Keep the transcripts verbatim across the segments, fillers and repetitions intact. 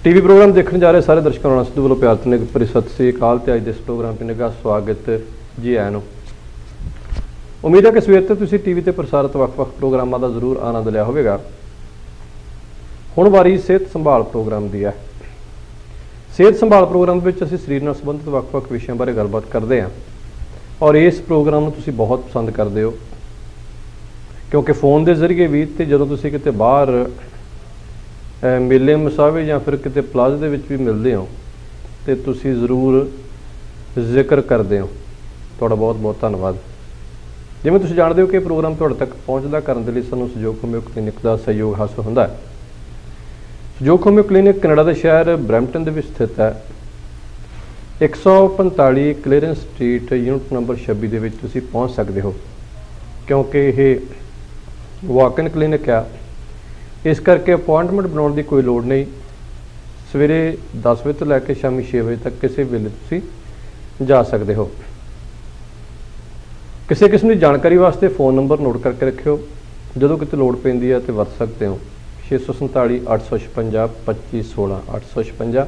TV programme देखने जा रहे सारे दर्शकों ਨੂੰ ਸਿੱਧੂ ਵੱਲੋਂ ਪਿਆਰ ਤੇ ਭਰੀ ਸਤਿ ਸ੍ਰੀ ਅਕਾਲ ਤੇ ਅੱਜ ਦੇ ਇਸ ਪ੍ਰੋਗਰਾਮ ਤੇ ਨਿੱਘਾ ਸਵਾਗਤ ਜੀ ਆਇਆਂ ਨੂੰ। ਉਮੀਦ ਹੈ ਕਿ ਸਵੇਰ ਤੋਂ ਤੁਸੀਂ ਟੀਵੀ ਤੇ ਪ੍ਰਸਾਰਿਤ ਵੱਖ-ਵੱਖ ਪ੍ਰੋਗਰਾਮਾਂ ਦਾ ਜ਼ਰੂਰ ਆਨੰਦ ਲਿਆ ਹੋਵੇਗਾ। ਹੁਣ ਵਾਰੀ ਸਿਹਤ ਸੰਭਾਲ ਪ੍ਰੋਗਰਾਮ ਦੀ ਹੈ। ਸਿਹਤ ਸੰਭਾਲ ਪ੍ਰੋਗਰਾਮ ਵਿੱਚ ਅਸੀਂ ਸਰੀਰ ਨਾਲ ਸੰਬੰਧਿਤ ਵੱਖ-ਵੱਖ ਵਿਸ਼ਿਆਂ ਬਾਰੇ ਗੱਲਬਾਤ ਕਰਦੇ ਹਾਂ ਔਰ ਇਸ ਪ੍ਰੋਗਰਾਮ ਨੂੰ ਤੁਸੀਂ ਬਹੁਤ ਪਸੰਦ ਕਰਦੇ ਹੋ क्योंकि फोन के जरिए भी तो जो तुम कितने बाहर मेले मसावे या फिर कितने प्लाजे भी मिलते हो तो तुसी जरूर जिक्र करते हो। थोड़ा बहुत बहुत धन्यवाद। जिवें तुसीं जानते हो कि प्रोग्राम तुहाडे तक पहुँचदा करन दे लई सानूं सहयोग होम्यो क्लिनिक का सहयोग हासिल हुंदा है। सहयोग होम्यो क्लिनिक कनाडा के शहर ब्रैम्पटन दे विच स्थित है। एक सौ पंताली क्लीयरेंस स्ट्रीट यूनिट नंबर छब्बी दे विच तुसीं पहुँच सकते हो क्योंकि ये वॉक इन क्लिनिक आ, इस करके अपॉइंटमेंट बनाने की कोई लोड़ नहीं। सवेरे दस बजे तो लैके शामी छे बजे तक किसी वेले तुसी जा सकते हो। किसी किस्म की जानकारी वास्ते फ़ोन नंबर नोट करके रखियो, जो कितने लोड़ पैंदी है तो वरत सकते हो। छे सौ संताली अठ सौ छपंजा पच्ची सोलह अठ सौ छपंजा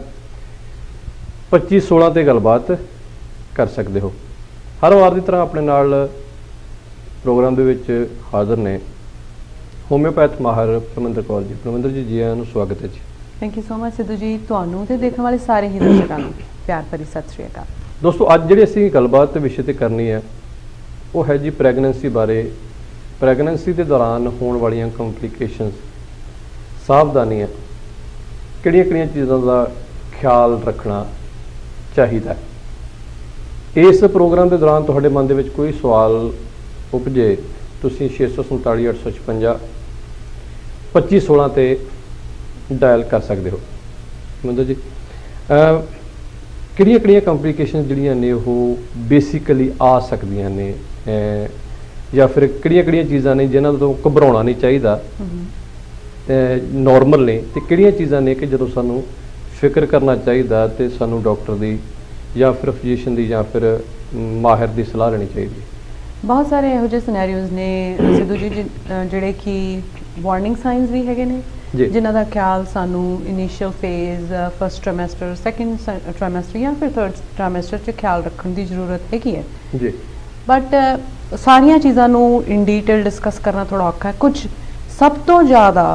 पच्ची सोलह से गलबात कर सकते हो। हर वार की तरह अपने नाल प्रोग्राम दे विच हाज़र ने होम्योपैथ माहर परमिंदर कौर जी। परमिंदर जी जी आयां नूं स्वागत है जी। Thank you so much Sidhu ji. तुहानूं ते देखण वाले सारे ही दर्शकां नूं प्यार भरी सत श्री अकाल। दोस्तों अज जिहड़ी असीं गलबात विषय ते करनी है वो है जी प्रैगनेंसी बारे। प्रैगनेंसी के दौरान होने वालियां कॉम्प्लीकेशनस, सावधानियां, किहड़ियां-किहड़ियां चीज़ां दा ख्याल रखना चाहिए। इस प्रोग्राम के दौरान तुहाडे मन दे विच कोई सवाल उपजे तुसीं छे सौ संताली अठ सौ छपंजा पच्ची सोलह ते डायल कर सकते हो। मतलब जी किहड़ियां किहड़ियां कॉम्प्लीकेशन जिहड़ियां ने वो बेसिकली आ सकदियां ने या फिर किहड़ियां किहड़ियां चीज़ां ने जिन्हां तों घबराउणा नहीं चाहिए, नॉर्मल ने, ते किहड़ियां चीज़ां ने कि जदों सानूं फिक्र करना चाहिए तो सानूं डॉक्टर दी या फिर फिजिशियन दी या फिर माहिर दी सलाह लेनी चाहिए। बहुत सारे इहो ਜਿਹੇ सिनेरियोज ने सिद्धू जी ਜਿਹੜੇ कि वार्निंग साइंस भी हैगे ने जिन्हां दा ख्याल सानू initial phase first trimester second trimester या फिर थर्ड ट्राइमेस्टर च ख्याल रखने की जरूरत हैगी है जी। बट सारियां चीज़ां नू इन डिटेल डिस्कस करना थोड़ा औखा है। कुछ सब तो ज़्यादा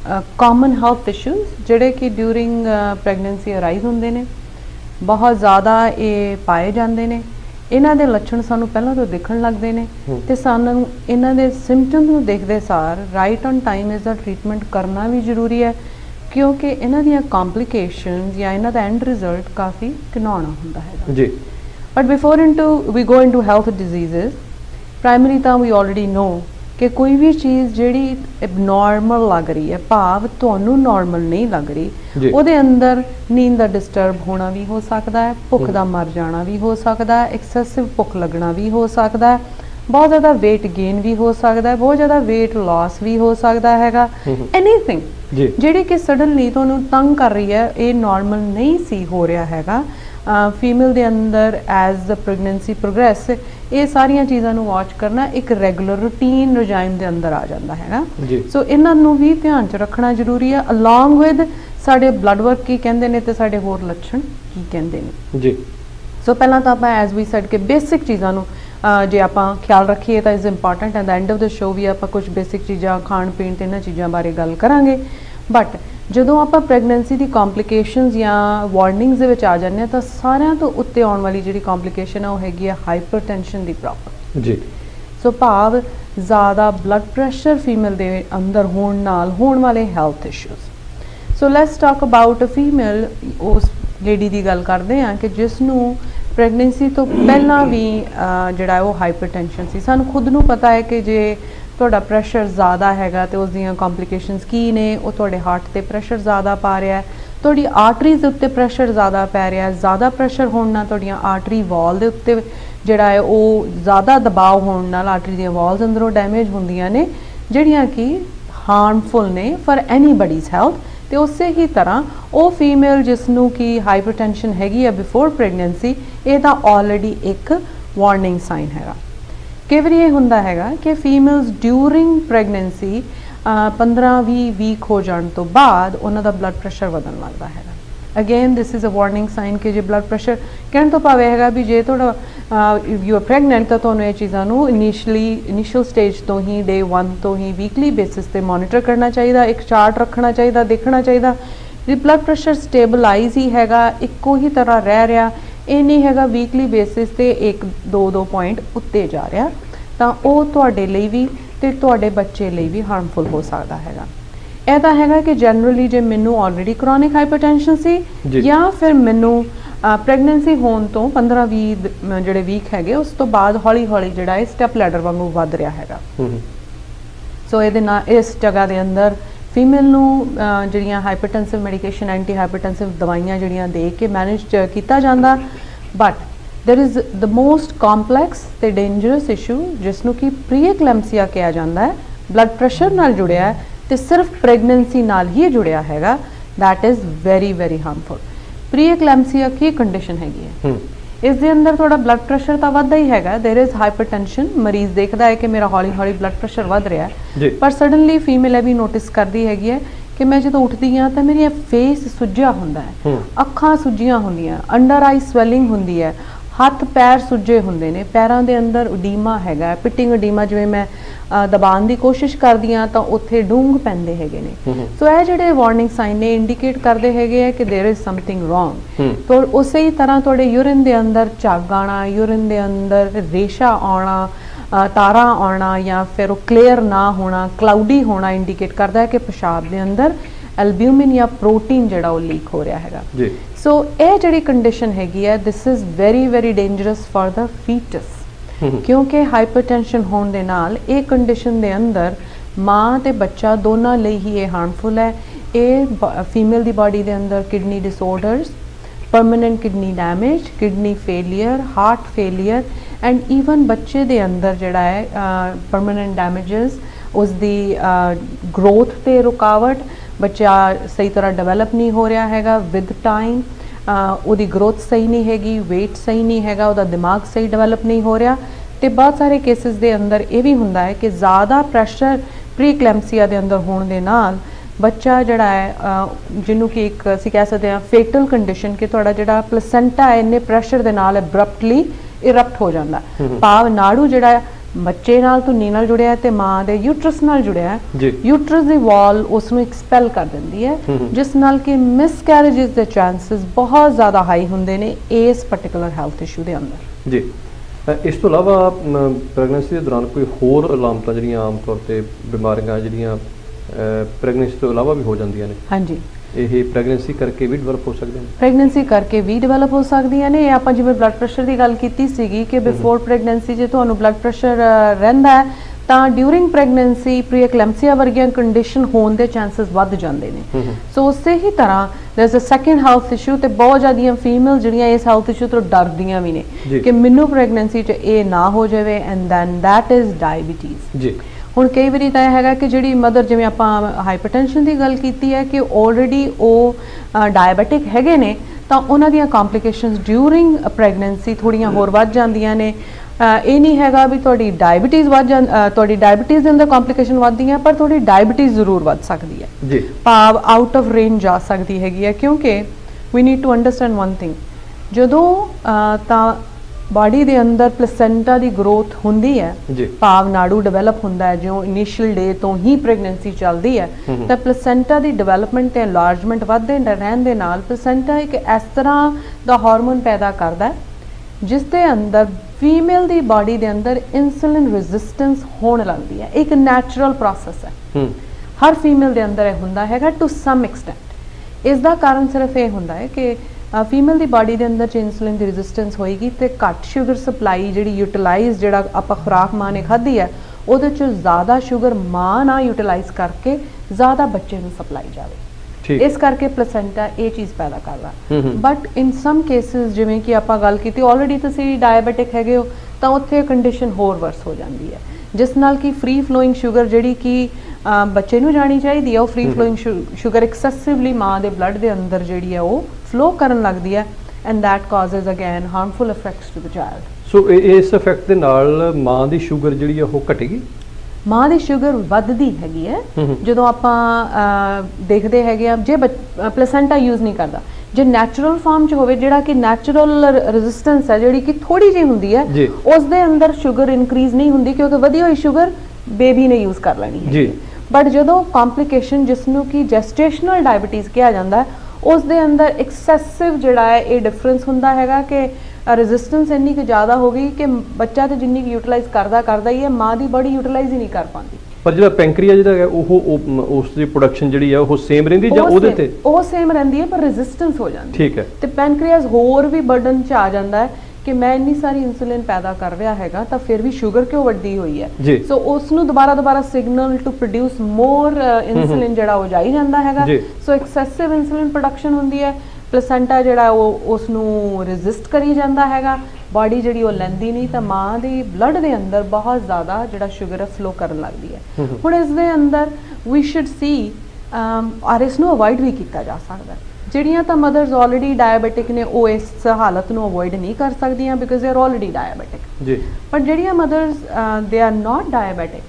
कॉमन हेल्थ इशूज़ जिहड़े कि ड्यूरिंग प्रैगनेंसी अराइज होंदे ने, बहुत ज़्यादा ये पाए जाते हैं। इन्हां दे लक्षण सानू पहलां तो दिखण लगदे ने ते सानू इन्हां दे सिम्पटम्स नू देखदे सार राइट ऑन टाइम इस दा ट्रीटमेंट करना भी जरूरी है क्योंकि इन्हां दियां कॉम्प्लीकेशनस या इन्हां दा एंड रिजल्ट काफ़ी घिनौना हुंदा है जी। But before into we go into health diseases primary तां वी ऑलरेडी नो कि कोई भी चीज़ जिहड़ी एबनॉर्मल लग रही है, भाव तुहानू नॉर्मल नहीं लग रही, उहदे अंदर नींद का डिस्टर्ब होना भी हो सकता है, भुख का मर जाना भी हो सकता है, एक्सेसिव भुख लगना भी हो सकता है, बहुत ज़्यादा वेट गेन भी हो सकता है, बहुत ज़्यादा वेट लॉस भी हो सकता है। एनीथिंग जिहड़ी कि सडनली तुहानू तंग कर रही है, ये नॉर्मल नहीं सी हो रहा हैगा फीमेल के अंदर एज द प्रैगनेंसी प्रोग्रेस। ये सारिया चीज़ों को वॉच करना एक रेगुलर रूटीन रजाइम के अंदर आ जाता है। सो इन्हों भी ध्यान च रखना जरूरी है अलॉन्ग विद साढ़े ब्लड वर्क की कहते हैं तो साढ़े होर लक्षण की कहते हैं जी। सो पहला तो आप एज वी सैड के बेसिक चीज़ों जे आप ख्याल रखिए तो is important. At the end of the show भी आप कुछ बेसिक चीज़ा खाण पीण ते इन्हां चीज़ों बारे गल करांगे। बट जदों आप प्रैगनेंसी की कॉम्प्लीकेशनस या वार्निंग्स दे विच आ जाने हैं तो सारिਆਂ तो उत्ते आने वाली जी कॉम्प्लीकेशन है वो हैगी है हाइपरटेंशन की प्रॉब्लम जी। सो भाव ज़्यादा ब्लड प्रैशर फीमेल के अंदर होने नाल होने वाले health issues. So let's talk about a female उस लेडी की गल करते हैं कि जिसनों प्रैगनेंसी तो पहला भी जिहड़ा वो हाइपरटेंशन सी। सानूं खुद नूं पता है कि जे तुहाडा प्रैशर ज़्यादा हैगा तो उसदियां कॉम्प्लीकेशनस की ने, वो तुहाडे हार्ट ते प्रैशर ज़्यादा पा रहा है, तुहाडी आर्टरीज दे उत्ते प्रैशर ज़्यादा पै रहा है। ज़्यादा प्रैशर होने नाल तुहाडीआं आर्टरी वॉल दे उत्ते जिहड़ा है वो ज़्यादा दबाव होने नाल आर्टरी दीआं वॉल्स अंदरों डैमेज होंदियां ने जिहड़ियां कि हार्मफुल ने फॉर एनीबडीज़ हेल्थ। तो उस ही तरह वो फीमेल जिसनों की हाइपरटेंशन हैगी है बिफोर प्रैगनेंसी, ये तो ऑलरेडी एक वार्निंग साइन हैगा। कई बार ये होंदा हैगा कि फीमेल्स ड्यूरिंग प्रैगनेंसी पंद्रह भी वीक हो जाने तो बाद उन्हों का ब्लड प्रैशर वधन लगता है। Again this is a warning sign ਕਿ ਜੇ ਬਲੱਡ ਪ੍ਰੈਸ਼ਰ ਕਹਿਣ ਤੋਂ ਭਾਵ ਇਹ ਹੈਗਾ ਵੀ ਜੇ ਤੁਹਾਡਾ ਯੂ ਆਰ ਪ੍ਰੈਗਨੈਂਟ ਤਾਂ ਤੁਹਾਨੂੰ ਇਹ ਚੀਜ਼ਾਂ ਨੂੰ ਇਨੀਸ਼ੀਅਲੀ ਇਨੀਸ਼ੀਅਲ ਸਟੇਜ ਤੋਂ ਹੀ ਡੇ ਵਨ ਤੋਂ ਹੀ ਵੀਕਲੀ ਬੇਸਿਸ ਤੇ ਮੋਨੀਟਰ ਕਰਨਾ ਚਾਹੀਦਾ, ਇੱਕ ਚਾਰਟ ਰੱਖਣਾ ਚਾਹੀਦਾ, ਦੇਖਣਾ ਚਾਹੀਦਾ ਜੇ ਬਲੱਡ ਪ੍ਰੈਸ਼ਰ ਸਟੇਬਲਾਈਜ਼ ਹੀ ਹੈਗਾ, ਇੱਕੋ ਹੀ ਤਰ੍ਹਾਂ ਰਹਿ ਰਿਹਾ, ਇਹ ਨਹੀਂ ਹੈਗਾ ਵੀਕਲੀ ਬੇਸਿਸ ਤੇ ਇੱਕ ਦੋ ਦੋ ਪੁਆਇੰਟ ਉੱਤੇ ਜਾ ਰਿਹਾ, ਤਾਂ ਉਹ ਤੁਹਾਡੇ ਲਈ ਵੀ ਤੇ ਤੁਹਾਡੇ ਬੱਚੇ ਲਈ ਵੀ ਹਾਰਮਫੁਲ ਹੋ ਸਕਦਾ ਹੈਗਾ। ਇਹ ਤਾਂ ਹੈਗਾ ਕਿ ਜਨਰਲੀ ਜੇ ਮੈਨੂੰ ਆਲਰੇਡੀ ਕ੍ਰੋਨਿਕ ਹਾਈਪਰਟੈਂਸ਼ਨ ਸੀ ਜਾਂ ਫਿਰ ਮੈਨੂੰ ਪ੍ਰੈਗਨੈਂਸੀ ਹੋਣ ਤੋਂ ਪੰਦਰਾਂ ਵੀਹ ਜਿਹੜੇ ਵੀਕ ਹੈਗੇ ਉਸ ਤੋਂ ਬਾਅਦ ਹੌਲੀ ਹੌਲੀ ਜਿਹੜਾ ਇਹ ਸਟੈਪ ਲੈਡਰ ਵਾਂਗੂ ਵੱਧ ਰਿਹਾ ਹੈਗਾ। ਸੋ ਇਹਦੇ ਨਾਲ ਇਸ ਜਗ੍ਹਾ ਦੇ ਅੰਦਰ ਫੀਮੇਲ ਨੂੰ ਜਿਹੜੀਆਂ ਹਾਈਪਰਟੈਂਸਿਵ ਮੈਡੀਕੇਸ਼ਨ ਐਂਟੀ ਹਾਈਪਰਟੈਂਸਿਵ ਦਵਾਈਆਂ ਜਿਹੜੀਆਂ ਦੇ ਕੇ ਮੈਨੇਜ ਕੀਤਾ ਜਾਂਦਾ, but there is the most complex ਤੇ dangerous issue ਜਿਸ ਨੂੰ ਕਿ ਪ੍ਰੀ-ਐਕਲੈਮਸੀਆ ਕਿਹਾ ਜਾਂਦਾ ਹੈ, ਬਲੱਡ ਪ੍ਰੈਸ਼ਰ ਨਾਲ ਜੁੜਿਆ ਹੈ ਤੇ ਸਿਰਫ ਪ੍ਰੈਗਨੈਂਸੀ ਨਾਲ ਹੀ ਜੁੜਿਆ ਹੈਗਾ, that is very very harmful। Preeclampsia ਕੀ ਕੰਡੀਸ਼ਨ ਹੈਗੀ ਹੈ, ਇਸ ਦੇ ਅੰਦਰ ਤੁਹਾਡਾ ਬਲੱਡ ਪ੍ਰੈਸ਼ਰ ਤਾਂ ਵੱਧਦਾ ਹੀ ਹੈਗਾ, there is hypertension, ਮਰੀਜ਼ ਦੇਖਦਾ ਹੈ ਕਿ ਮੇਰਾ ਹੌਲੀ ਹੌਲੀ ਬਲੱਡ ਪ੍ਰੈਸ਼ਰ ਵੱਧ ਰਿਹਾ ਹੈ, ਪਰ ਸਡਨਲੀ ਫੀਮੇਲ ਇਹ ਵੀ ਨੋਟਿਸ ਕਰਦੀ ਹੈਗੀ ਹੈ ਕਿ ਮੈਂ ਜਦੋਂ ਉੱਠਦੀ ਹਾਂ ਤਾਂ ਮੇਰੀ ਫੇਸ ਸੁੱਜਿਆ ਹੁੰਦਾ ਹੈ, ਅੱਖਾਂ ਸੁੱਜੀਆਂ ਹੁੰਦੀਆਂ, ਅੰਡਰ ਆਈ ਸਵੈਲਿੰਗ ਹੁੰਦੀ ਹੈ, ਹੱਥ ਪੈਰ ਸੁੱਜੇ ਹੁੰਦੇ ਨੇ, ਪੈਰਾਂ ਦੇ ਅੰਦਰ ਉਡੀਮਾ ਹੈਗਾ, ਪਿਟਿੰਗ ਉਡੀਮਾ, ਜਿਵੇਂ ਮੈਂ ਦਬਾਉਣ ਦੀ ਕੋਸ਼ਿਸ਼ ਕਰਦੀ ਹਾਂ ਤਾਂ ਉੱਥੇ ਡੂੰਘ ਪੈਂਦੇ ਹੈਗੇ ਨੇ। ਸੋ ਇਹ ਜਿਹੜੇ ਵਾਰਨਿੰਗ ਸਾਈਨ ਨੇ ਇੰਡੀਕੇਟ ਕਰਦੇ ਹੈਗੇ ਆ ਕਿ ਦੇयर ਇਜ਼ ਸਮਥਿੰਗ ਰੋਂਗ। ਤਾਂ ਉਸੇ ਹੀ ਤਰ੍ਹਾਂ ਤੁਹਾਡੇ ਯੂਰਿਨ ਦੇ ਅੰਦਰ ਝੱਗ ਆਉਣਾ, ਯੂਰਿਨ ਦੇ ਅੰਦਰ ਰੇਸ਼ਾ ਆਉਣਾ, ਤਾਰਾ ਆਉਣਾ ਜਾਂ ਫਿਰ ਉਹ ਕਲੀਅਰ ਨਾ ਹੋਣਾ, ਕਲਾਉਡੀ ਹੋਣਾ ਇੰਡੀਕੇਟ ਕਰਦਾ ਹੈ ਕਿ ਪਿਸ਼ਾਬ ਦੇ ਅੰਦਰ ਐਲਬਿਊਮਿਨ ਜਾਂ ਪ੍ਰੋਟੀਨ ਜਿਹੜਾ ਉਹ ਲੀਕ ਹੋ ਰਿਹਾ ਹੈਗਾ। ਸੋ ਇਹ ਜਿਹੜੀ ਕੰਡੀਸ਼ਨ ਹੈਗੀ ਹੈ, this is very very dangerous for the foetus, ਕਿਉਂਕਿ ਹਾਈਪਰਟੈਂਸ਼ਨ ਹੋਣ ਦੇ ਨਾਲ ਇਹ ਕੰਡੀਸ਼ਨ ਦੇ ਅੰਦਰ ਮਾਂ ਤੇ ਬੱਚਾ ਦੋਨਾਂ ਲਈ ਹੀ ਇਹ ਹਾਰਮਫੁਲ ਹੈ। ਇਹ ਫੀਮੇਲ ਦੀ ਬਾਡੀ ਦੇ ਅੰਦਰ kidney disorders, permanent kidney damage, kidney failure, heart failure and even ਬੱਚੇ ਦੇ ਅੰਦਰ ਜਿਹੜਾ ਹੈ ਪਰਮਨੈਂਟ ਡੈਮੇਜਸ, ਉਸ ਦੀ ਗਰੋਥ ਤੇ ਰੁਕਾਵਟ, ਬੱਚਾ ਸਹੀ ਤਰ੍ਹਾਂ ਡਿਵੈਲਪ ਨਹੀਂ ਹੋ ਰਿਹਾ ਹੈਗਾ ਵਿਦ ਟਾਈਮ, ਉਹਦੀ ਗਰੋਥ ਸਹੀ ਨਹੀਂ ਹੈਗੀ, ਵੇਟ ਸਹੀ ਨਹੀਂ ਹੈਗਾ, ਉਹਦਾ ਦਿਮਾਗ ਸਹੀ ਡਿਵੈਲਪ ਨਹੀਂ ਹੋ ਰਿਹਾ, ਤੇ ਬਹੁਤ ਸਾਰੇ ਕੇਸਿਸ ਦੇ ਅੰਦਰ ਇਹ ਵੀ ਹੁੰਦਾ ਹੈ ਕਿ ਜ਼ਿਆਦਾ ਪ੍ਰੈਸ਼ਰ ਪ੍ਰੀ-ਐਕਲੈਮਸੀਆ ਦੇ ਅੰਦਰ ਹੋਣ ਦੇ ਨਾਲ ਬੱਚਾ ਜਿਹੜਾ ਹੈ ਜਿਹਨੂੰ ਕਿ ਇੱਕ ਅਸੀਂ ਕਹਿ ਸਕਦੇ ਹਾਂ ਫੇਟਲ ਕੰਡੀਸ਼ਨ, ਕਿ ਤੁਹਾਡਾ ਜਿਹੜਾ ਪਲੇਸੈਂਟਾ ਹੈ ਇੰਨੇ ਪ੍ਰੈਸ਼ਰ ਦੇ ਨਾਲ ਐਬਰਪਟਲੀ ਇਰਪਟ ਹੋ ਜਾਂਦਾ, ਭਾਵ ਨਾੜੂ ਜਿਹੜਾ ਬੱਚੇ ਨਾਲ ਧੁੰਨੀ ਨਾਲ ਜੁੜਿਆ ਤੇ ਮਾਂ ਦੇ ਯੂਟਰਸ ਨਾਲ ਜੁੜਿਆ ਹੈ, ਯੂਟਰਸ ਦੀ ਵਾਲ ਉਸ ਨੂੰ ਐਕਸਪੈਲ ਕਰ ਦਿੰਦੀ ਹੈ, ਜਿਸ ਨਾਲ ਕਿ ਮਿਸਕੈਰੇजेस ਦੇ ਚਾਂਸਸ ਬਹੁਤ ਜ਼ਿਆਦਾ ਹਾਈ ਹੁੰਦੇ ਨੇ ਇਸ ਪਾਰਟਿਕੂਲਰ ਹੈਲਥ ਇਸ਼ੂ ਦੇ ਅੰਦਰ। ਜੀ, ਇਸ ਤੋਂ ਇਲਾਵਾ ਪ੍ਰੈਗਨੈਂਸੀ ਦੇ ਦੌਰਾਨ ਕੋਈ ਹੋਰ ਅਲਾਮਤਾਂ ਜਿਹੜੀਆਂ ਆਮ ਤੌਰ ਤੇ ਬਿਮਾਰੀਆਂ ਜਿਹੜੀਆਂ ਪ੍ਰੈਗਨੈਂਸੀ ਤੋਂ ਇਲਾਵਾ ਵੀ ਹੋ ਜਾਂਦੀਆਂ ਨੇ? ਹਾਂਜੀ, ਇਹ ਪ੍ਰੈਗਨੈਂਸੀ ਕਰਕੇ ਵੀ ਡਿਵੈਲਪ ਹੋ ਸਕਦੇ ਨੇ? ਪ੍ਰੈਗਨੈਂਸੀ ਕਰਕੇ ਵੀ ਡਿਵੈਲਪ ਹੋ ਸਕਦੀਆਂ ਨੇ। ਆਪਾਂ ਜਿਵੇਂ ਬਲੱਡ ਪ੍ਰੈਸ਼ਰ ਦੀ ਗੱਲ ਕੀਤੀ ਸੀਗੀ ਕਿ ਬਿਫੋਰ ਪ੍ਰੈਗਨੈਂਸੀ ਜੇ ਤੁਹਾਨੂੰ ਬਲੱਡ ਪ੍ਰੈਸ਼ਰ ਰਹਿੰਦਾ ਹੈ ਤਾਂ ਡਿਊਰਿੰਗ ਪ੍ਰੈਗਨੈਂਸੀ ਪ੍ਰੀ-ਐਕਲੈਮਸੀਆ ਵਰਗੀਆਂ ਕੰਡੀਸ਼ਨ ਹੋਣ ਦੇ ਚਾਂਸਸ ਵੱਧ ਜਾਂਦੇ ਨੇ। ਸੋ ਉਸੇ ਹੀ ਤਰ੍ਹਾਂ there is a second health issue, ਤੇ ਬਹੁਤ ਜ਼ਿਆਦੀਆਂ ਫੀਮੇਲ ਜਿਹੜੀਆਂ ਇਸ ਹੈਲਥ ਇਸ਼ੂ ਤੋਂ ਡਰਦੀਆਂ ਵੀ ਨੇ ਕਿ ਮੈਨੂੰ ਪ੍ਰੈਗਨੈਂਸੀ 'ਚ ਇਹ ਨਾ ਹੋ ਜਾਵੇ, and then that is diabetes. ਜੀ, ਹੁਣ ਕਈ ਵਾਰੀ ਤਾਂ ਇਹ ਹੈਗਾ ਕਿ ਜਿਹੜੀ ਮਦਰ, ਜਿਵੇਂ ਆਪਾਂ ਹਾਈਪਰਟੈਂਸ਼ਨ ਦੀ ਗੱਲ ਕੀਤੀ ਹੈ ਕਿ ਆਲਰੇਡੀ ਉਹ ਡਾਇਬੈਟਿਕ ਹੈਗੇ ਨੇ, ਤਾਂ ਉਹਨਾਂ ਦੀਆਂ ਕੰਪਲਿਕੇਸ਼ਨਸ ਡਿਊਰਿੰਗ ਪ੍ਰੈਗਨੈਂਸੀ ਥੋੜ੍ਹੀਆਂ ਹੋਰ ਵੱਧ ਜਾਂਦੀਆਂ ਨੇ। ਇਹ ਨਹੀਂ ਹੈਗਾ ਵੀ ਤੁਹਾਡੀ ਡਾਇਬੀਟੀਜ਼ ਵੱਧ ਜਾਂ ਤੁਹਾਡੀ ਡਾਇਬੀਟੀਜ਼ ਦੇ ਅੰਦਰ ਕੰਪਲਿਕੇਸ਼ਨ ਵੱਧਦੀਆਂ, ਪਰ ਤੁਹਾਡੀ ਡਾਇਬੀਟੀਜ਼ ਜ਼ਰੂਰ ਵੱਧ ਸਕਦੀ ਹੈ, ਜੀ, ਭਾਵ ਆਊਟ ਆਫ ਰੇਂਜ ਜਾ ਸਕਦੀ ਹੈਗੀ ਹੈ। ਕਿਉਂਕਿ we need to understand one thing, ਜਦੋਂ ਤਾਂ ਬਾਡੀ ਦੇ ਅੰਦਰ ਪਲੇਸੈਂਟਾ ਦੀ ਗਰੋਥ ਹੁੰਦੀ ਹੈ, ਭਾਵ ਨਾੜੂ ਡਿਵੈਲਪ ਹੁੰਦਾ ਹੈ, ਜੋ ਇਨੀਸ਼ੀਅਲ ਡੇ ਤੋਂ ਹੀ ਪ੍ਰੈਗਨੈਂਸੀ ਚੱਲਦੀ ਹੈ, ਤਾਂ ਪਲੇਸੈਂਟਾ ਦੀ ਡਿਵੈਲਪਮੈਂਟ ਤੇ ਐਨਲਾਰਜਮੈਂਟ ਵੱਧਦੇ ਰਹਿਣ ਦੇ ਨਾਲ ਪਲੇਸੈਂਟਾ ਇੱਕ ਇਸ ਤਰ੍ਹਾਂ ਦਾ ਹਾਰਮੋਨ ਪੈਦਾ ਕਰਦਾ ਜਿਸ ਦੇ ਅੰਦਰ ਫੀਮੇਲ ਦੀ ਬਾਡੀ ਦੇ ਅੰਦਰ ਇਨਸੂਲਿਨ ਰੈਜ਼ਿਸਟੈਂਸ ਹੋਣ ਲੱਗਦੀ ਹੈ। ਇੱਕ ਨੈਚੁਰਲ ਪ੍ਰੋਸੈਸ ਹੈ, ਹਰ ਫੀਮੇਲ ਦੇ ਅੰਦਰ ਇਹ ਹੁੰਦਾ ਹੈਗਾ ਟੂ ਸਮ ਐਕਸਟੈਂਟ। ਇਸ ਦਾ ਕਾਰਨ ਸਿਰਫ ਇਹ ਹੁੰਦਾ ਹੈ ਕਿ ਫੀਮੇਲ ਦੀ ਬਾਡੀ ਦੇ ਅੰਦਰ ਜੇ ਇਨਸੂਲਿਨ ਦੀ ਰੈਜ਼ਿਸਟੈਂਸ ਹੋਏਗੀ ਤੇ ਘੱਟ ਸ਼ੂਗਰ ਸਪਲਾਈ ਜਿਹੜੀ ਯੂਟਿਲਾਈਜ਼ ਜਿਹੜਾ ਆਪਾਂ ਖੁਰਾਕ ਮਾਂ ਨੇ ਖਾਧੀ ਹੈ ਉਹਦੇ 'ਚ ਜ਼ਿਆਦਾ ਸ਼ੂਗਰ ਮਾਂ ਨਾ ਯੂਟਿਲਾਈਜ਼ ਕਰਕੇ ਜ਼ਿਆਦਾ ਬੱਚੇ ਨੂੰ ਸਪਲਾਈ ਜਾਵੇ, ਇਸ ਕਰਕੇ ਪਲੇਸੈਂਟਾ ਇਹ ਚੀਜ਼ ਪੈਦਾ ਕਰਦਾ। ਬਟ ਇਨ ਸਮ ਕੇਸਿਸ ਜਿਵੇਂ ਕਿ ਆਪਾਂ ਗੱਲ ਕੀਤੀ ਆਲਰੇਡੀ ਤੁਸੀਂ ਡਾਇਬੈਟਿਕ ਹੈਗੇ ਹੋ ਤਾਂ ਉੱਥੇ ਕੰਡੀਸ਼ਨ ਹੋਰ ਵਰਸ ਹੋ ਜਾਂਦੀ ਹੈ, ਜਿਸ ਨਾਲ ਕਿ ਫ੍ਰੀ ਫਲੋਇੰਗ ਸ਼ੂਗਰ ਜਿਹੜੀ ਕਿ ਬੱਚੇ ਨੂੰ ਜਾਣੀ ਚਾਹੀਦੀ ਹੈ ਉਹ ਫ੍ਰੀ ਫਲੋਇੰਗ ਸ਼ੂਗਰ ਐਕਸੈਸਿਵਲੀ ਮਾਂ ਦੇ ਬਲੱਡ ਦੇ ਅੰਦਰ ਜਿਹੜੀ ਹੈ ਉਹ ਫਲੋ ਕਰਨ ਲੱਗਦੀ ਹੈ, and that causes again harmful effects to the child. So ਇਸ ਇਫੈਕਟ ਦੇ ਨਾਲ ਮਾਂ ਦੀ ਸ਼ੂਗਰ ਜਿਹੜੀ ਹੈ ਉਹ ਘਟੇਗੀ? ਮਾਂ ਦੀ ਸ਼ੂਗਰ ਵੱਧਦੀ ਹੈਗੀ ਹੈ ਜਦੋਂ ਆਪਾਂ ਦੇਖਦੇ ਹੈਗੇ ਆ ਜੇ ਪਲੇਸੈਂਟਾ ਯੂਜ਼ ਨਹੀਂ ਕਰਦਾ। जे नैचुरल फॉर्म च होवे जिहड़ा कि नैचुरल रेजिस्टेंस है जिहड़ी कि थोड़ी जी हुंदी है उस दे अंदर शुगर इनक्रीज नहीं हुंदी क्योंकि वधी होई शुगर बेबी ने यूज़ कर लैनी है। बट जदों कॉम्प्लीकेशन जिसनों कि जेस्टेशनल डायबिटीज़ कहा जाता है उस दे अंदर एक्सैसिव जिहड़ा है ये डिफरेंस हुंदा हैगा कि रेजिस्टेंस इन्नी कि ज़्यादा हो गई कि बच्चा तो जिन्नी यूटिलाइज करदा करदा ही है माँ की बॉडी यूटिलाइज ही नहीं कर पाती। पर जो पैंक्रिया जिहड़ा है वो उसकी प्रोडक्शन जिहड़ी है वो सेम रहिंदी जां ओहदे ते वो सेम रहिंदी है पर रेजिस्टेंस हो जाती ठीक है ते पैंक्रियाज होर भी बर्डन च आ जाता है कि मैं इन्नी सारी इंसुलिन पैदा कर रहा हैगा तो फिर भी शुगर क्यों वड्डी हुई है सो उसनूं दोबारा दोबारा signal to produce more insulin जिहड़ा हो जाई जांदा हैगा सो एक्सैसिव इंसुलिन प्रोडक्शन हुंदी है प्लेसेंटा जिहड़ा वो उसनूं रेजिस्ट करी जांदा हैगा बॉडी जिहड़ी वो लैंदी नहीं तो माँ के ब्लड के अंदर बहुत ज़्यादा जिहड़ा शुगर फ्लो करन लगदी है। हुण इस दे अंदर वी शुड सी और इसनूं अवॉइड भी किया जा सकता है ਜਿਹੜੀਆਂ ਤਾਂ ਮਦਰਸ ਆਲਰੇਡੀ ਡਾਇਬੈਟਿਕ ਨੇ ਉਹ ਇਸ ਹਾਲਤ ਨੂੰ ਅਵੋਇਡ ਨਹੀਂ ਕਰ ਸਕਦੀਆਂ ਬਿਕਾਜ਼ ਦੇ ਆਰ ਆਲਰੇਡੀ ਡਾਇਬੈਟਿਕ ਜੀ ਪਰ ਜਿਹੜੀਆਂ ਮਦਰਸ ਦੇ ਆਰ ਨਾਟ ਡਾਇਬੈਟਿਕ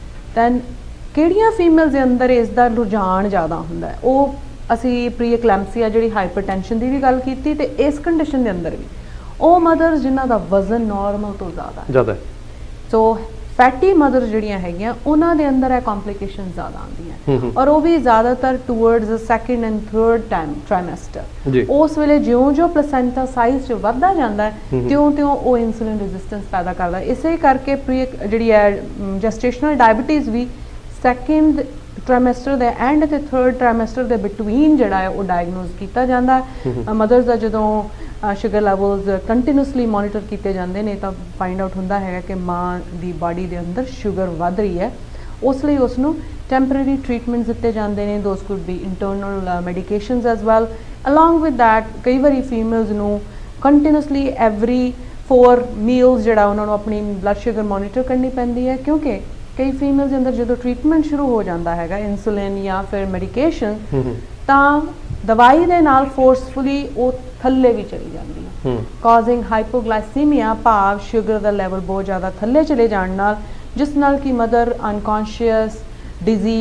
ਦੈਨ ਕਿਹੜੀਆਂ ਫੀਮੇਲਸ ਦੇ ਅੰਦਰ ਇਸ ਦਾ ਰੁਝਾਨ ਜ਼ਿਆਦਾ ਹੁੰਦਾ ਹੈ ਉਹ ਅਸੀਂ ਪ੍ਰੀ ਐਕਲੈਂਪਸੀਆ ਜਿਹੜੀ ਹਾਈਪਰਟੈਂਸ਼ਨ ਦੀ ਵੀ ਗੱਲ ਕੀਤੀ ਤੇ ਇਸ ਕੰਡੀਸ਼ਨ ਦੇ ਅੰਦਰ ਵੀ ਉਹ ਮਦਰਸ ਜਿਨ੍ਹਾਂ ਦਾ ਵਜ਼ਨ ਨਾਰਮਲ ਤੋਂ ਜ਼ਿਆਦਾ ਜ਼ਿਆਦਾ ਸੋ फैटी मदर्स जिहड़ियां हैगियां उन्हां दे अंदर है कॉम्प्लिकेशन ज़्यादा आउंदियां और वो भी ज़्यादातर towards second and third time trimester उस वेले ज्यों ज्यों प्लेसेंटा साइज च वधदा जांदा है त्यों त्यों वो इंसुलिन रेजिस्टेंस पैदा करदा है इसे करके प्री जिहड़ी है जेस्टेशनल डायबिटीज़ भी सैकेंड ट्राइमेस्टर दे एंड ते थर्ड ट्राइमेस्टर दे बिटवीन जिहड़ा है वो डायग्नोज किया जाता है मदर्स दा जदों शुगर लैवल्स कंटीन्यूसली मॉनिटर किए जाते हैं तो फाइंड आउट होंदा है कि माँ की बॉडी के अंदर शुगर वध रही है उसलिए उसनों टैंपरेरी ट्रीटमेंट दिते जाते हैं those could be internal medications as well along with that कई बारी फीमेल्स नूं कंटीन्यूसली एवरी फोर मील्स जिहड़ा उन्होंने अपनी ब्लड शुगर मॉनिटर करनी पैंदी है क्योंकि कई फीमेल्स के अंदर जो ट्रीटमेंट शुरू हो जाता है इंसुलिन या फिर मेडिकेशन तो दवाई दे नाल फोर्सफुली वो थल्ले भी चली जाती है कॉजिंग हाइपोग्लाइसीमिया भाव शुगर का लैवल बहुत ज़्यादा थल्ले चले जाने नाल जिस नाल कि मदर अनकॉन्शियस डिजी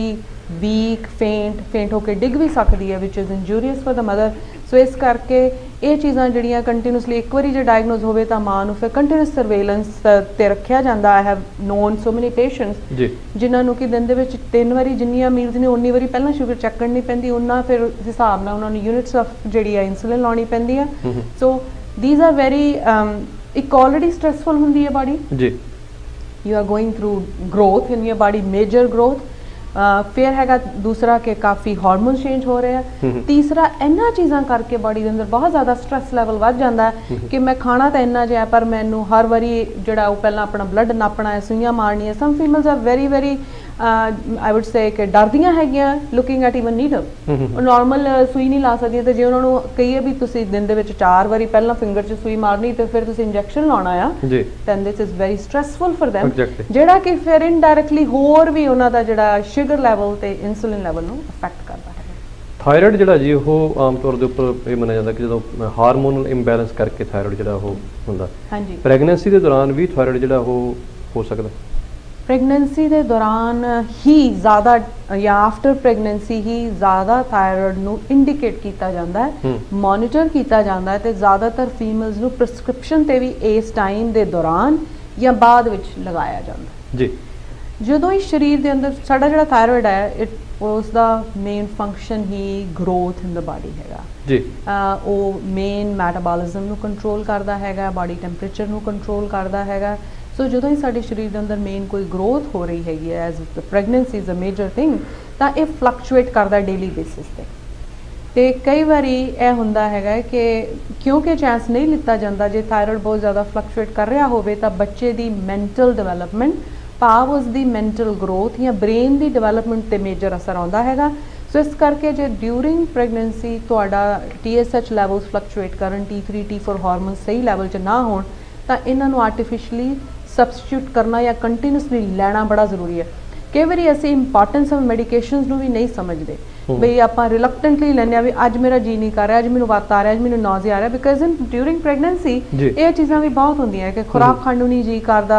वीक फेंट फेंट होकर डिग भी सकती है which is injurious for the mother so इस करके ये चीज़ां जिहड़ियां कंटीन्यूसली एक बारी जो डायग्नोज होवे तां मां नूं फिर कंटीन्यूस सर्वेलेंस ते रखिया जांदा है नोन सो मेनी पेशेंट्स जिन्हां नूं कि दिन दे विच तीन वारी जिन्नियां मील्स ने उन्नी वारी पहलां शुगर चैक करनी पैंदी उन्ना फिर हिसाब नाल उन्हां नूं यूनिट्स ऑफ जिहड़ी है इंसुलिन लाउणी पैंदी है सो दीज आर वेरी एक ऑलरेडी स्ट्रेसफुल हुंदी है बॉडी जी you are going through growth in your body major growth Uh, फिर हैगा दूसरा कि काफ़ी हार्मोन चेंज हो रहे हैं तीसरा इन्ना चीज़ां करके बॉडी के अंदर बहुत ज़्यादा स्ट्रेस लैवल बढ़ जाता है कि मैं खाना तो इन्ना जिहा पर मैनू हर वारी जिहड़ा पहला अपना ब्लड नापना है सुइयां मारनी है some females are very very I would say कि डरदियां हैगियां looking at even needle normal सुई नहीं ला सकदियां तो जे उन्होंने कहिए भी तुसीं दिन दे विच चार वारी पहला फिंगर च सुई मारनी तो फिर तुसीं इंजैक्शन लाउणा आ then this is very stressful for them जिहड़ा कि फिर इनडायरैक्टली होर भी उन्हां दा जिहड़ा शुगर लैवल ते इंसुलिन लैवल नूं अफैक्ट करदा है। थायराइड जिहड़ा जी ਉਹ आम तौर ਦੇ ਉੱਪਰ ਇਹ ਮੰਨਿਆ ਜਾਂਦਾ ਕਿ ਜਦੋਂ ਹਾਰਮੋਨਲ ਇੰਬੈਲੈਂਸ ਕਰਕੇ थायराइड ਜਿਹੜਾ ਉਹ ਹੁੰਦਾ ਹਾਂਜੀ ਪ੍ਰੈਗਨੈਂਸੀ ਦੇ ਦੌਰਾਨ ਵੀ थायराइड ਜਿਹੜਾ ਉਹ ਹੋ ਸਕਦਾ प्रेगनेंसी के दौरान ही ज़्यादा या आफ्टर प्रेगनेंसी ही ज़्यादा थायराइड नूं इंडिकेट किया जाता है मॉनिटर किया जाता है तो ज़्यादातर फीमेल्स नूं प्रिस्क्रिप्शन ते भी इस टाइम के दौरान या बाद विच लगाया जाता है जी ਜਦੋਂ ਹੀ शरीर के अंदर साडा जिहड़ा थायराइड है इट उसका मेन फंक्शन ही ग्रोथ इन द बॉडी हैगा जी वो मेन मैटाबॉलिज्म नूं कंट्रोल करता हैगा बॉडी टैंपरेचर नूं कंट्रोल करता हैगा सो जो ही साडे शरीर के अंदर मेन कोई ग्रोथ हो रही हैगी as the pregnancy is a major thing तो यह फ्लक्चुएट करता डेली बेसिस पे तो कई बारी यह हुंदा हैगा कि क्योंकि चांस नहीं लिता जाता जे थायराइड बहुत ज़्यादा फ्लक्चुएट कर रहा होवे तो बच्चे की मैंटल डिवेलपमेंट भाव उसकी मैंटल ग्रोथ या ब्रेन की डिवेलपमेंट पर मेजर असर आता है सो इस करके जो ड्यूरिंग प्रेगनेंसी तुहाडा T S H levels fluctuate करन T three T four hormone सही लैवल च ना होण तां इन्हां नूं आर्टिफिशली सबस्टिट्यूट करना या कंटीन्यूसली लैना बड़ा जरूरी है कई बारी असीं इंपॉर्टेंस ऑफ मेडिकेशनस नूं भी नहीं समझते बई आपां रिलकटेंटली लैंदे भी अज मेरा जी नहीं कर रहा अज मैनूं वत आ रहा अज मैनूं नौज़िया आ रहा बिकॉज इन ड्यूरिंग प्रेगनेंसी ये चीज़ां भी बहुत होंदियां कि खुराक खाण नूं नहीं जी करदा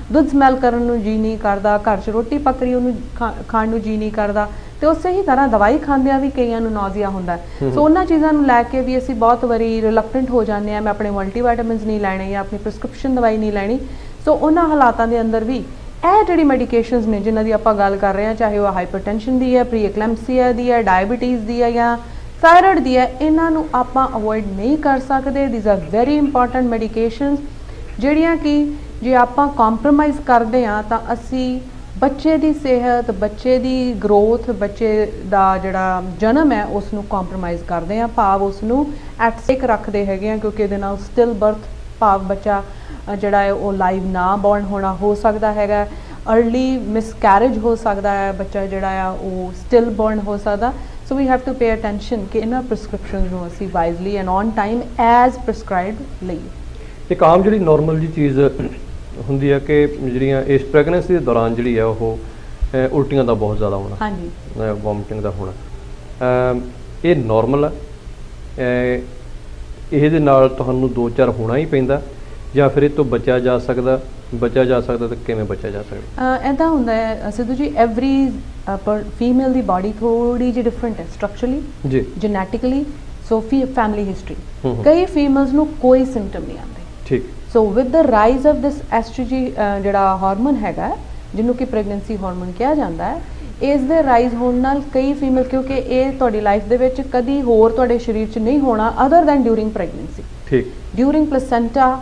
ਦੁੱਧ ਸਮੈਲ ਕਰਨ ਨੂੰ ਜੀ ਨਹੀਂ ਕਰਦਾ, ਘਰ 'ਚ ਰੋਟੀ ਪੱਕ ਰਹੀ ਉਹਨੂੰ ਖਾਣ ਨੂੰ ਜੀ ਨਹੀਂ ਕਰਦਾ, ਤੇ ਉਸੇ ਹੀ ਤਰ੍ਹਾਂ ਦਵਾਈ ਖਾਂਦਿਆਂ ਵੀ ਕਈਆਂ ਨੂੰ ਨੌਜ਼ੀਆ ਹੁੰਦਾ। ਸੋ ਉਹਨਾਂ ਚੀਜ਼ਾਂ ਨੂੰ ਲੈ ਕੇ ਵੀ ਅਸੀਂ ਬਹੁਤ ਵਾਰੀ ਰਿਲਕਟੈਂਟ ਹੋ ਜਾਂਦੇ ਹਾਂ, ਮੈਂ ਆਪਣੇ ਮਲਟੀਵਿਟਾਮਿਨਸ ਨਹੀਂ ਲੈਣੇ ਜਾਂ ਆਪਣੀ ਪ੍ਰਿਸਕ੍ਰਿਪਸ਼ਨ ਦਵਾਈ ਨਹੀਂ ਲੈਣੀ। ਸੋ ਉਹਨਾਂ ਹਾਲਾਤਾਂ ਦੇ ਅੰਦਰ ਵੀ ਇਹ ਜਿਹੜੀ ਮੈਡੀਕੇਸ਼ਨਸ ਨੇ ਜਿਨ੍ਹਾਂ ਦੀ ਆਪਾਂ ਗੱਲ ਕਰ ਰਹੇ ਹਾਂ, ਚਾਹੇ ਉਹ ਹਾਈਪਰਟੈਂਸ਼ਨ ਦੀ ਹੈ, ਪ੍ਰੀ ਐਕਲੈਂਪਸੀਆ ਦੀ ਹੈ, ਡਾਇਬਟੀਜ਼ ਦੀ ਹੈ ਜਾਂ थायराइड दी है, इन्हों आपां अवॉइड नहीं कर सकते। These are very important medications जिहड़ियां कि जे आपां कॉम्प्रोमाइज़ करते हाँ तो असी बच्चे की सेहत, बच्चे की ग्रोथ, बच्चे का जिहड़ा जन्म है उसनूं कॉम्प्रोमाइज़ करते हैं, भाव उसनूं एट स्टेक रखते हैं, क्योंकि इहदे नाल स्टिल बर्थ भाव बच्चा जिहड़ा है वो लाइव ना बॉर्न होना हो सकता है, अर्ली मिसकैरेज हो सकता है, बच्चा जिहड़ा है वो स्टिल बॉर्न हो सकता। So we have to pay attention कि इन्हां प्रिस्क्रिप्शनस नूं असीं wisely and on time as prescribed लईए। एक आम जिहड़ी नॉर्मल जी चीज़ हुंदी है कि जिहड़ियां इस प्रैगनेंसी दे दौरान जिहड़ी है वो उल्टियां दा बहुत ज़्यादा होना, हाँ जी, वॉमिटिंग दा होना, ये नॉर्मल है। इहदे नाल तुहानूं दो चार होना ही पैंदा ਜਾਂ ਫਿਰ ਇਹ ਤੋਂ ਬਚਿਆ ਜਾ ਸਕਦਾ, बचा जा सकता तो किवें बचा जा सकता? ऐसा होंदा है सिद्धू जी, एवरी पर फीमेल दी बॉडी थोड़ी जी डिफरेंट है स्ट्रक्चरली जी, जेनेटिकली, सो फैमिली हिस्ट्री। कई फीमेल्स नूं कोई सिम्पटम नहीं आते, ठीक। So with the rise of this estrogen जिहड़ा हार्मोन हैगा जिन्हों कि प्रेगनेंसी हार्मोन कहा जाता है, इस दे राइज होने नाल कई फीमेल, क्योंकि ये तुहाडी लाइफ दे विच कदी होर तुहाडे शरीर च नहीं होना अदर दैन ड्यूरिंग प्रेगनेंसी, ठीक। ड्यूरिंग प्लेसेंटा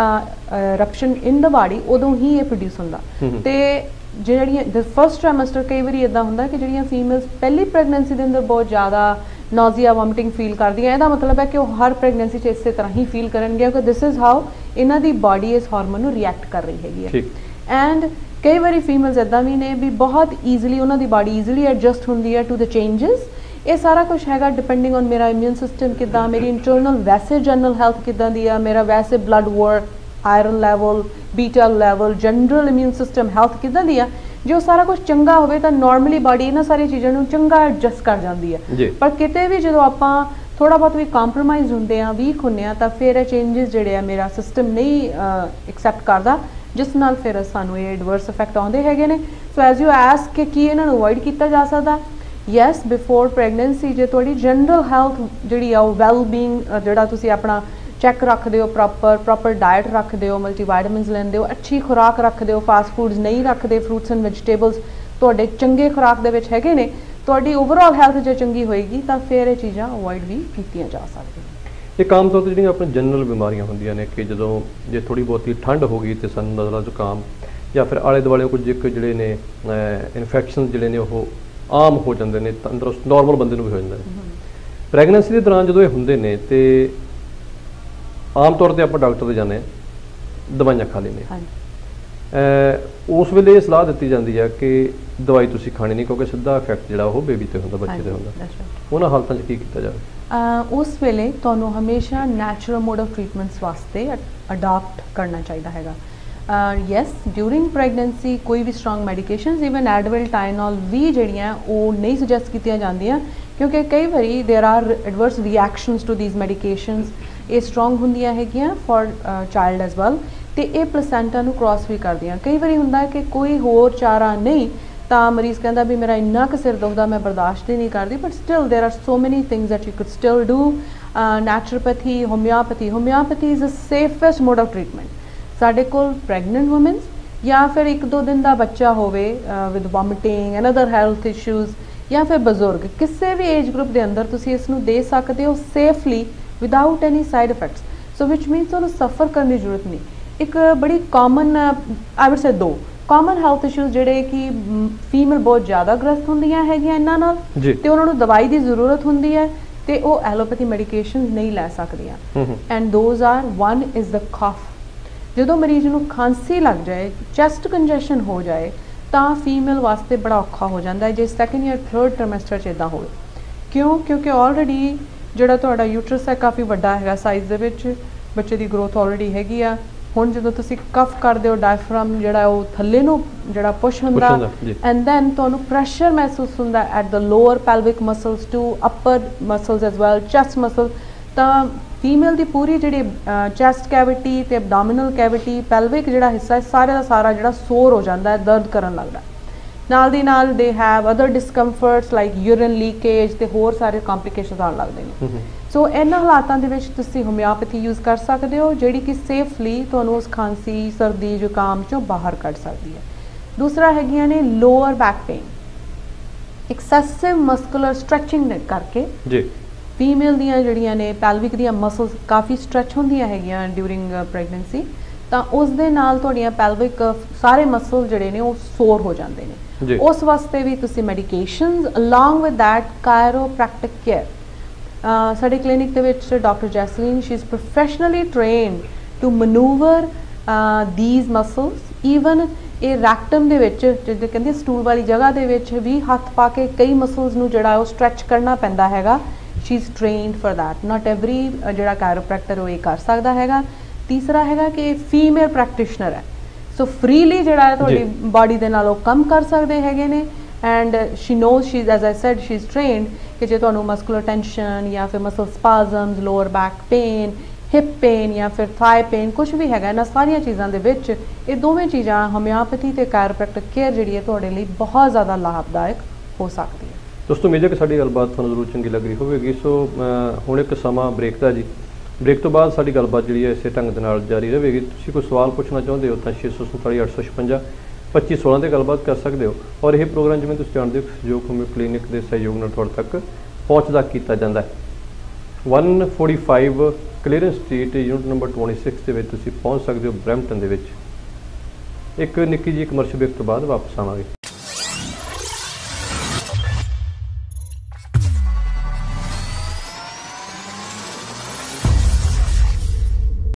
रप्शन इन द बॉडी उदों ही ये प्रोड्यूस होंदा। ते ਜਿਹੜੀਆਂ ਦ फस्ट ट्राइमेस्टर कई बार इदा होंदा कि ਜਿਹੜੀਆਂ फीमेल्स पहली प्रेगनेंसी के अंदर बहुत ज़्यादा नॉजिया वॉमिटिंग फील करदियां, ਇਹਦਾ मतलब है कि वो हर प्रेगनेंसी च इस तरह ही फील करनगियां कि दिस इज़ हाउ इन्हां दी बॉडी इस हार्मोन नूं रिएक्ट कर रही हैगी है। एंड कई बार फीमेल्स इदा भी ने भी बहुत ईजिली उन्हां दी बॉडी ईजिली एडजस्ट होंदी है टू द चेंजिस। ये सारा कुछ हैगा डिपेंडिंग ऑन मेरा इम्यून सिस्टम किदा, मेरी इंटरनल वैसे जनरल हैल्थ किदा दी है, मेरा वैसे blood work, iron level, beta level, general immune system health किदा दी है। जो सारा कुछ चंगा होवे तो नॉर्मली बॉडी इन्हां सारी चीज़ों नूं चंगा एडजस्ट कर जाती है। पर किते भी जो आपां थोड़ा बहुत भी कॉम्प्रोमाइज़ होंदे हैं, वीक होंदे हैं, तो फिर चेंजिस जिहड़े आ मेरा सिस्टम नहीं एक्सैप्ट करता, जिस नाल फिर सानूं ये एडवर्स इफैक्ट आउंदे हैगे ने। सो एज यू आस्क कि की इन्हां नूं अवॉइड किया जा सकदा, यस बिफोर प्रैगनेंसी जे तुहाडी जनरल हैल्थ जिहड़ी आ वैल बीइंग जिहड़ा तुसीं अपना चैक रखते हो, प्रॉपर प्रॉपर डाइट रखते हो, मल्टीवाइटामिनस लेंदे हो, अच्छी खुराक रखते हो, फास्ट फूड्स नहीं रखते, फ्रूट्स एंड वेजिटेबल्स तुहाडे चंगे खुराक दे विच हैगे ने, तुहाडी ओवरऑल हैल्थ जे चंगी होएगी तो फिर ये चीज़ां अवॉइड भी कीतियां जा सकदियां। एक आम तौर पर जिहड़ियां अपनी जनरल बीमारियां होंदियां ने कि जदों जे थोड़ी बहुती ठंड हो गई तो सानूं नज़ला जुकाम या फिर आले दुआले कुछ एक जिहड़े ने इन्फैक्शन जिहड़े ने वो आम हो जाते हैं, अंदरों नॉर्मल बंदे नूं भी हो जांदा है। प्रैगनेंसी के दौरान जदों ये हुंदे ने ते आम तौर पर आप डॉक्टर दे जाने दवाइयां खा लेने, उस वेले सलाह दी जाती है कि दवाई तुसीं खानी नहीं, क्योंकि सीधा इफैक्ट जिहड़ा वो बेबी ते हुंदा, बच्चे ते हुंदा। उन्हां हालतां च की कीता जावे? उस वेले तुहानूं हमेशा नैचुरल मोड ऑफ ट्रीटमेंट्स वास्ते अडॉप्ट करना चाहिए हैगा। यस ड्यूरिंग प्रैगनेंसी कोई भी स्ट्रॉन्ग मैडिकेशनस इवन एडवल टाइनॉल भी जिहड़ियां वो नहीं सुजैसट कीतियां जांदियां, क्योंकि कई बारी there are adverse reactions to these medications, ये स्ट्रॉन्ग होंदियां हैगियां फॉर चाइल्ड एज वैल, तो ये प्लेसेंटा नूं क्रॉस भी करदियां। कई बारी हुंदा है कि कोई होर चारा नहीं तो मरीज़ कहता भी मेरा इन्ना क सिर दुखदा मैं बर्दाश्त ही नहीं करती, but still there are so many things that you could still do. Naturopathy, homeopathy homeopathy is the safest mode of treatment. साडे कोल प्रैगनेंट वूमेंस या फिर एक दो दिन का बच्चा होवे with vomiting and other health issues, या फिर बजुर्ग किसी भी एज ग्रुप के अंदर तुसीं इसनूं दे सकते हो safely without any side effects. So which means तुहानूं सफ़र करने की जरूरत नहीं। एक बड़ी कॉमन आई वुड से दो कॉमन हैल्थ इशूज़ जिहड़े कि फीमेल बहुत ज़्यादा ग्रस्त होंदियां हैगियां इन्हां नाल ते उन्हां नूं दवाई की जरूरत होंदी है ते वो एलोपैथी मैडिकेशन नहीं लै सकदियां। And those are one is the cough. जो मरीज नूं खांसी लग जाए, चैस्ट कंजैशन हो जाए तो फीमेल वास्ते बड़ा औखा हो जाता है जे सैकेंड या थर्ड ट्राइमेस्टर च इदां होवे। क्यों? क्योंकि ऑलरेडी जिहड़ा तुहाडा यूट्रस है काफ़ी वड्डा है साइज़ दे विच, बच्चे की ग्रोथ ऑलरेडी हैगी आ। हुण जदों तुसीं कफ करदे हो डायफ्राम जिहड़ा वो थल्ले नूं जिहड़ा पुश हुंदा एंड दैन तुहानूं प्रैशर महसूस हुंदा at the lower pelvic muscles to upper muscles as well, chest muscle, तां फीमेल की पूरी जी चैस्ट कैविटी ते एबडोमिनल कैविटी पैल्विक जिहड़ा हिस्सा है सारे का सारा जिहड़ा सोर हो जाता है, दर्द करन लगदा नाल दी नाल they have other discomforts like urine leakage ते होर सारे कॉम्प्लिकेशनस आउण लगदे ने। सो इन्हां हालातां दे विच तुसीं होम्योपैथी यूज़ कर सकदे हो जिहड़ी कि सेफली तुहानूं उस खांसी सर्दी जुकाम चों बाहर कढ सकदी है। दूसरा हैगियां ने lower back pain, excessive muscular stretching करके जी फीमेल दियां जिहड़ियां ने पैल्विक दियां मसल्स काफ़ी स्ट्रैच होंदियां हैगियां ड्यूरिंग प्रैगनेंसी, तां उस दे नाल तुहाड़ियां पैल्विक सारे मसल जिहड़े ने वो सोर हो जांदे ने। उस वास्ते भी तुसीं medications along with that chiropractic care साडे क्लिनिक दे विच doctor Jasleen she is professionally trained to manoeuvre these muscles. Even ये रैक्टम दे विच जिद्दां कहंदे स्टूल वाली जगह दे विच भी हत्थ पा के कई मसल्स नूं जिहड़ा है वो स्ट्रैच करना पैंदा हैगा। She is trained for that, not every जिहड़ा कायरोप्रैक्टर वो ये कर सकदा हैगा। तीसरा हैगा कि फीमेल प्रैक्टिशनर है, सो फ्रीली जिहड़ा है तुहाडी बॉडी दे नाल कम कर सकदे हैगे ने। And she knows she as I said she is trained कि जे तुहानूं मस्कुलर टेंशन या फिर muscle spasms, lower back pain, hip pain या फिर थाई पेन कुछ भी हैगा, इन्हां सारियां चीज़ां दे विच ये दोवें चीज़ां होम्योपैथी ते कायरोप्रैक्टिक केयर जिहड़ी है तुहाडे लई बहुत ज़्यादा लाभदायक हो सकदी है। दोस्तों उम्मीद है कि साडी गलबात तुहानूं जरूर चंगी लग रही होगी। सो हुण एक समा ब्रेक दा जी, ब्रेक तो बाद साडी गलबात जिहड़ी है इसे ढंग दे नाल जारी रहेगी। तुसीं कोई सवाल पुछना चाहुंदे हो तां छे सौ संताली अठ सौ छपंजा पच्ची सोलह ते गलबात कर सकते हो। और यह प्रोग्राम जिवें तुसीं जाणदे हो सहयोग होम्यो क्लिनिक के सहयोग नाल तुहाडे तक पहुँचदा कीता जांदा है। One forty five Clearance street unit number twenty six के पहुँच सकते हो ब्रैम्पटन के। एक निक्की जी कमर्शियल ब्रेक तो बाद वापस आवांगे।